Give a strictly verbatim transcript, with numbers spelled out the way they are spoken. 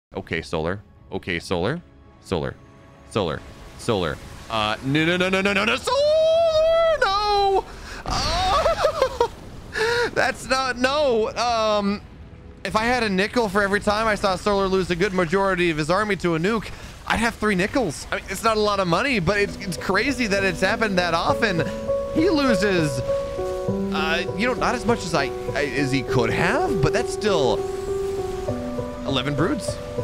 Okay, solar. Okay, solar. Solar. Solar. Solar. Uh, no, no, no, no, no, no, no, solar! No! Oh! That's not, no. Um, if I had a nickel for every time I saw solar lose a good majority of his army to a nuke, I'd have three nickels. I mean, it's not a lot of money, but it's, it's crazy that it's happened that often. He loses, uh, you know, not as much as I, I as he could have, but that's still eleven broods.